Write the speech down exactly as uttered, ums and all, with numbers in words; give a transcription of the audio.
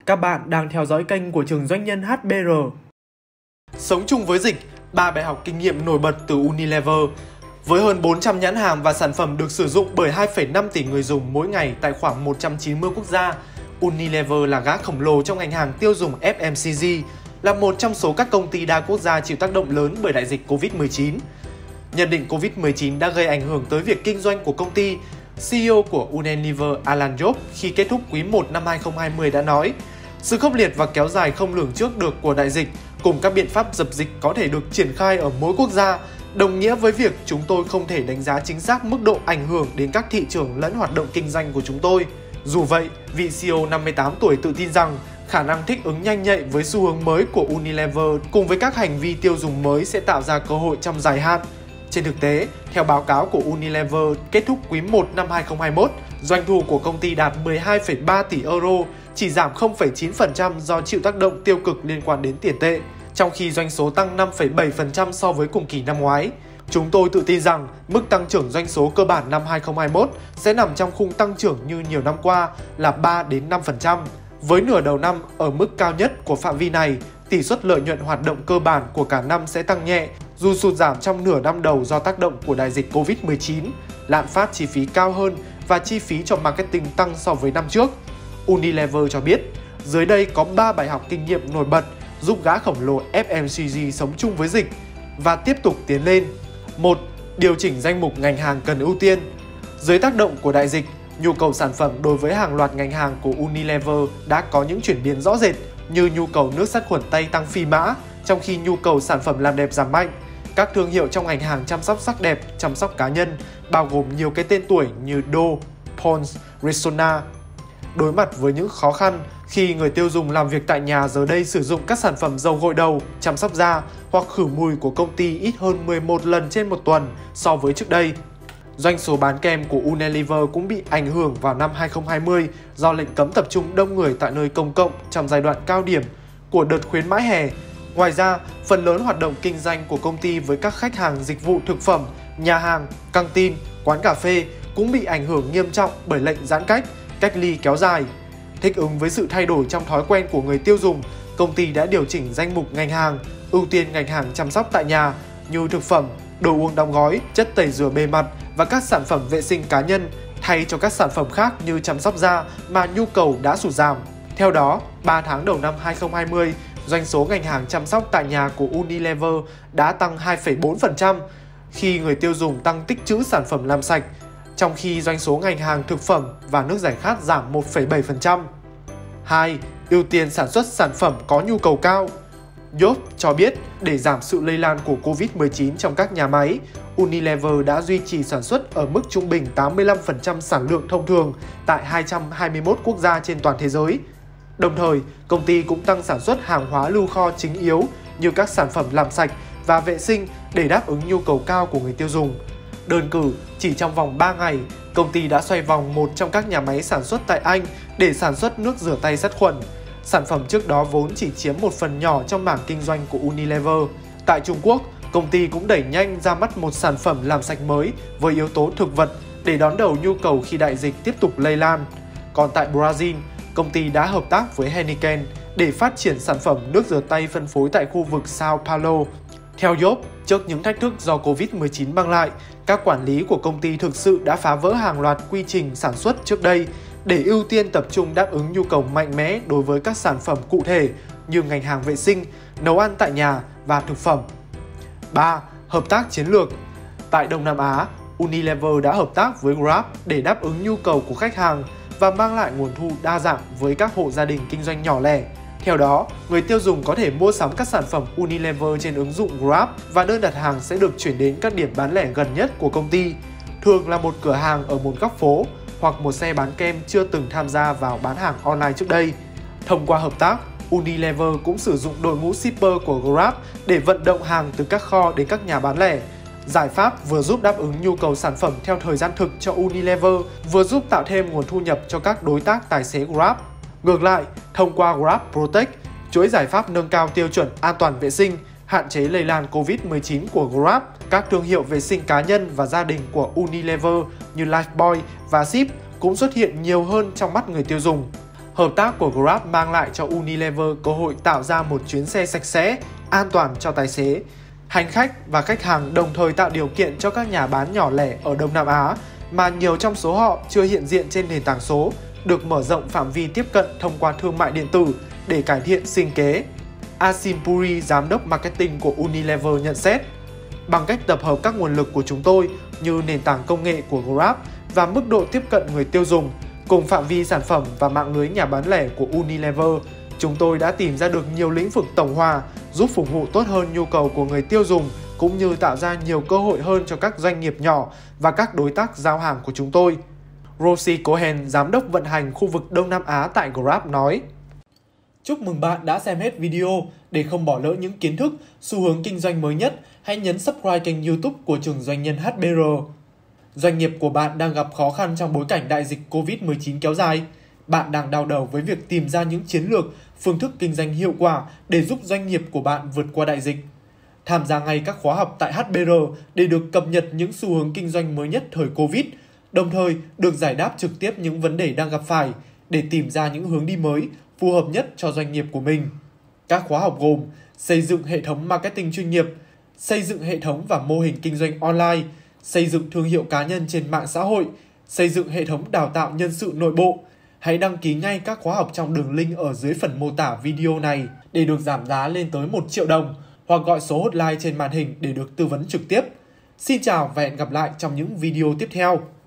Các bạn đang theo dõi kênh của trường doanh nhân hát bê rờ. Sống chung với dịch, ba bài học kinh nghiệm nổi bật từ Unilever. Với hơn bốn trăm nhãn hàng và sản phẩm được sử dụng bởi hai phẩy năm tỷ người dùng mỗi ngày tại khoảng một trăm chín mươi quốc gia, Unilever là gã khổng lồ trong ngành hàng tiêu dùng ép em xê giê, là một trong số các công ty đa quốc gia chịu tác động lớn bởi đại dịch Covid mười chín. Nhận định Covid mười chín đã gây ảnh hưởng tới việc kinh doanh của công ty, xê e ô của Unilever Alan Jope khi kết thúc quý một năm hai không hai không đã nói: sự khốc liệt và kéo dài không lường trước được của đại dịch cùng các biện pháp dập dịch có thể được triển khai ở mỗi quốc gia, đồng nghĩa với việc chúng tôi không thể đánh giá chính xác mức độ ảnh hưởng đến các thị trường lẫn hoạt động kinh doanh của chúng tôi. Dù vậy, vị xê e ô năm mươi tám tuổi tự tin rằng khả năng thích ứng nhanh nhạy với xu hướng mới của Unilever cùng với các hành vi tiêu dùng mới sẽ tạo ra cơ hội trong dài hạn. Trên thực tế, theo báo cáo của Unilever kết thúc quý một năm hai không hai mốt, doanh thu của công ty đạt mười hai phẩy ba tỷ euro, chỉ giảm không phẩy chín phần trăm do chịu tác động tiêu cực liên quan đến tiền tệ, trong khi doanh số tăng năm phẩy bảy phần trăm so với cùng kỳ năm ngoái. Chúng tôi tự tin rằng mức tăng trưởng doanh số cơ bản năm hai không hai mốt sẽ nằm trong khung tăng trưởng như nhiều năm qua là ba đến năm phần trăm. Với nửa đầu năm ở mức cao nhất của phạm vi này, tỷ suất lợi nhuận hoạt động cơ bản của cả năm sẽ tăng nhẹ, dù sụt giảm trong nửa năm đầu do tác động của đại dịch Covid mười chín, lạm phát chi phí cao hơn và chi phí cho marketing tăng so với năm trước. Unilever cho biết, dưới đây có ba bài học kinh nghiệm nổi bật giúp gã khổng lồ ép em xê giê sống chung với dịch và tiếp tục tiến lên. một. Điều chỉnh danh mục ngành hàng cần ưu tiên. Dưới tác động của đại dịch, nhu cầu sản phẩm đối với hàng loạt ngành hàng của Unilever đã có những chuyển biến rõ rệt, như nhu cầu nước sát khuẩn tay tăng phi mã, trong khi nhu cầu sản phẩm làm đẹp giảm mạnh. Các thương hiệu trong ngành hàng chăm sóc sắc đẹp, chăm sóc cá nhân, bao gồm nhiều cái tên tuổi như Dove, Pond's, Rexona, đối mặt với những khó khăn khi người tiêu dùng làm việc tại nhà giờ đây sử dụng các sản phẩm dầu gội đầu, chăm sóc da hoặc khử mùi của công ty ít hơn mười một lần trên một tuần so với trước đây. Doanh số bán kem của Unilever cũng bị ảnh hưởng vào năm hai không hai không do lệnh cấm tập trung đông người tại nơi công cộng trong giai đoạn cao điểm của đợt khuyến mãi hè. Ngoài ra, phần lớn hoạt động kinh doanh của công ty với các khách hàng dịch vụ thực phẩm, nhà hàng, căng tin, quán cà phê cũng bị ảnh hưởng nghiêm trọng bởi lệnh giãn cách, cách ly kéo dài. Thích ứng với sự thay đổi trong thói quen của người tiêu dùng, công ty đã điều chỉnh danh mục ngành hàng, ưu tiên ngành hàng chăm sóc tại nhà như thực phẩm, đồ uống đóng gói, chất tẩy rửa bề mặt và các sản phẩm vệ sinh cá nhân thay cho các sản phẩm khác như chăm sóc da mà nhu cầu đã sụt giảm. Theo đó, ba tháng đầu năm hai không hai không, doanh số ngành hàng chăm sóc tại nhà của Unilever đã tăng hai phẩy bốn phần trăm khi người tiêu dùng tăng tích trữ sản phẩm làm sạch, trong khi doanh số ngành hàng thực phẩm và nước giải khát giảm một phẩy bảy phần trăm. hai. Ưu tiên sản xuất sản phẩm có nhu cầu cao. Jope cho biết để giảm sự lây lan của Covid mười chín trong các nhà máy, Unilever đã duy trì sản xuất ở mức trung bình tám mươi lăm phần trăm sản lượng thông thường tại hai trăm hai mươi mốt quốc gia trên toàn thế giới. Đồng thời, công ty cũng tăng sản xuất hàng hóa lưu kho chính yếu như các sản phẩm làm sạch và vệ sinh để đáp ứng nhu cầu cao của người tiêu dùng. Đơn cử, chỉ trong vòng ba ngày, công ty đã xoay vòng một trong các nhà máy sản xuất tại Anh để sản xuất nước rửa tay sát khuẩn. Sản phẩm trước đó vốn chỉ chiếm một phần nhỏ trong mảng kinh doanh của Unilever. Tại Trung Quốc, công ty cũng đẩy nhanh ra mắt một sản phẩm làm sạch mới với yếu tố thực vật để đón đầu nhu cầu khi đại dịch tiếp tục lây lan. Còn tại Brazil, công ty đã hợp tác với Heineken để phát triển sản phẩm nước rửa tay phân phối tại khu vực Sao Paulo. Theo Jope, trước những thách thức do Covid mười chín mang lại, các quản lý của công ty thực sự đã phá vỡ hàng loạt quy trình sản xuất trước đây để ưu tiên tập trung đáp ứng nhu cầu mạnh mẽ đối với các sản phẩm cụ thể như ngành hàng vệ sinh, nấu ăn tại nhà và thực phẩm. ba. Hợp tác chiến lược. Tại Đông Nam Á, Unilever đã hợp tác với Grab để đáp ứng nhu cầu của khách hàng và mang lại nguồn thu đa dạng với các hộ gia đình kinh doanh nhỏ lẻ. Theo đó, người tiêu dùng có thể mua sắm các sản phẩm Unilever trên ứng dụng Grab và đơn đặt hàng sẽ được chuyển đến các điểm bán lẻ gần nhất của công ty, thường là một cửa hàng ở một góc phố hoặc một xe bán kem chưa từng tham gia vào bán hàng online trước đây. Thông qua hợp tác, Unilever cũng sử dụng đội ngũ shipper của Grab để vận động hàng từ các kho đến các nhà bán lẻ. Giải pháp vừa giúp đáp ứng nhu cầu sản phẩm theo thời gian thực cho Unilever, vừa giúp tạo thêm nguồn thu nhập cho các đối tác tài xế Grab. Ngược lại, thông qua Grab Protect, chuỗi giải pháp nâng cao tiêu chuẩn an toàn vệ sinh, hạn chế lây lan Covid mười chín của Grab, các thương hiệu vệ sinh cá nhân và gia đình của Unilever như Lifebuoy và Cif cũng xuất hiện nhiều hơn trong mắt người tiêu dùng. Hợp tác của Grab mang lại cho Unilever cơ hội tạo ra một chuyến xe sạch sẽ, an toàn cho tài xế, hành khách và khách hàng, đồng thời tạo điều kiện cho các nhà bán nhỏ lẻ ở Đông Nam Á mà nhiều trong số họ chưa hiện diện trên nền tảng số được mở rộng phạm vi tiếp cận thông qua thương mại điện tử để cải thiện sinh kế. Asim Puri, giám đốc marketing của Unilever nhận xét, bằng cách tập hợp các nguồn lực của chúng tôi như nền tảng công nghệ của Grab và mức độ tiếp cận người tiêu dùng, cùng phạm vi sản phẩm và mạng lưới nhà bán lẻ của Unilever, chúng tôi đã tìm ra được nhiều lĩnh vực tổng hòa giúp phục vụ tốt hơn nhu cầu của người tiêu dùng cũng như tạo ra nhiều cơ hội hơn cho các doanh nghiệp nhỏ và các đối tác giao hàng của chúng tôi. Rosie Cohen, giám đốc vận hành khu vực Đông Nam Á tại Grab nói, chúc mừng bạn đã xem hết video. Để không bỏ lỡ những kiến thức, xu hướng kinh doanh mới nhất, hãy nhấn subscribe kênh YouTube của Trường Doanh nhân hát bê rờ. Doanh nghiệp của bạn đang gặp khó khăn trong bối cảnh đại dịch Covid mười chín kéo dài. Bạn đang đau đầu với việc tìm ra những chiến lược, phương thức kinh doanh hiệu quả để giúp doanh nghiệp của bạn vượt qua đại dịch. Tham gia ngay các khóa học tại hát bê rờ để được cập nhật những xu hướng kinh doanh mới nhất thời Covid, đồng thời được giải đáp trực tiếp những vấn đề đang gặp phải để tìm ra những hướng đi mới phù hợp nhất cho doanh nghiệp của mình. Các khóa học gồm xây dựng hệ thống marketing chuyên nghiệp, xây dựng hệ thống và mô hình kinh doanh online, xây dựng thương hiệu cá nhân trên mạng xã hội, xây dựng hệ thống đào tạo nhân sự nội bộ. Hãy đăng ký ngay các khóa học trong đường link ở dưới phần mô tả video này để được giảm giá lên tới một triệu đồng, hoặc gọi số hotline trên màn hình để được tư vấn trực tiếp. Xin chào và hẹn gặp lại trong những video tiếp theo.